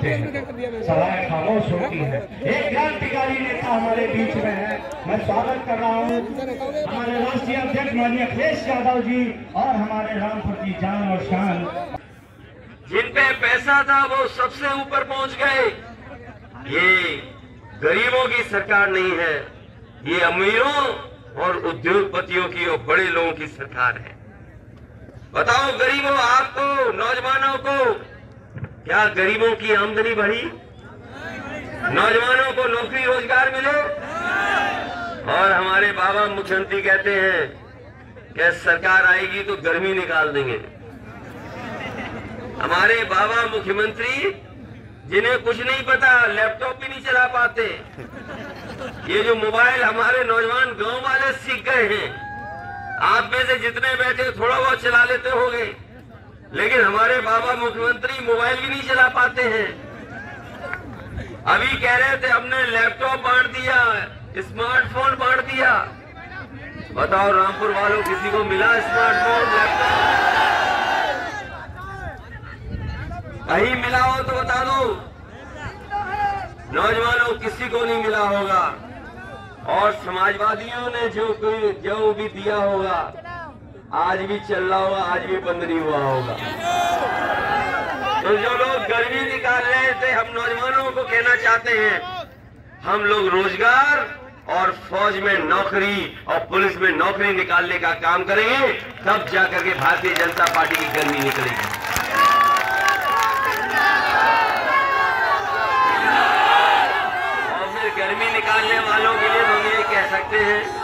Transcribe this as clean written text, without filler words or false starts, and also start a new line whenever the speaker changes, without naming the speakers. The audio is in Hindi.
होते हैं, सभाएं खामोश होती है। एक क्रांतिकारी नेता हमारे बीच में है, मैं स्वागत कर रहा हूँ हमारे राष्ट्रीय अध्यक्ष माननीय अखिलेश यादव जी और हमारे रामपुर की जान और शान।
जिन पे पैसा था वो सबसे ऊपर पहुंच गए। ये गरीबों की सरकार नहीं है, ये अमीरों और उद्योगपतियों की और बड़े लोगों की सरकार है। बताओ गरीबों, आपको नौजवानों को क्या गरीबों की आमदनी बढ़ी? नौजवानों को नौकरी रोजगार मिले? और हमारे बाबा मुख्यमंत्री कहते हैं कि सरकार आएगी तो गर्मी निकाल देंगे। हमारे बाबा मुख्यमंत्री जिन्हें कुछ नहीं पता, लैपटॉप भी नहीं चला पाते। ये जो मोबाइल हमारे नौजवान गांव वाले सीख गए हैं, आप में से जितने बैठे थोड़ा बहुत चला लेते होंगे, लेकिन हमारे बाबा मुख्यमंत्री मोबाइल भी नहीं चला पाते हैं। अभी कह रहे थे हमने लैपटॉप बांट दिया, स्मार्टफोन बांट दिया। बताओ रामपुर वालों, किसी को मिला स्मार्टफोन, लैपटॉप? कहीं मिला हो तो बता दो। नौजवानों, किसी को नहीं मिला होगा। और समाजवादियों ने जो भी दिया होगा, आज भी चल रहा होगा, आज भी बंद नहीं हुआ होगा। तो जो लोग गर्मी निकाल रहे थे, हम नौजवानों को कहना चाहते हैं, हम लोग रोजगार और फौज में नौकरी और पुलिस में नौकरी निकालने का काम करेंगे, तब जाकर के भारतीय जनता पार्टी की गर्मी निकलेगी। और फिर गर्मी निकालने वालों के लिए हम ये कह सकते हैं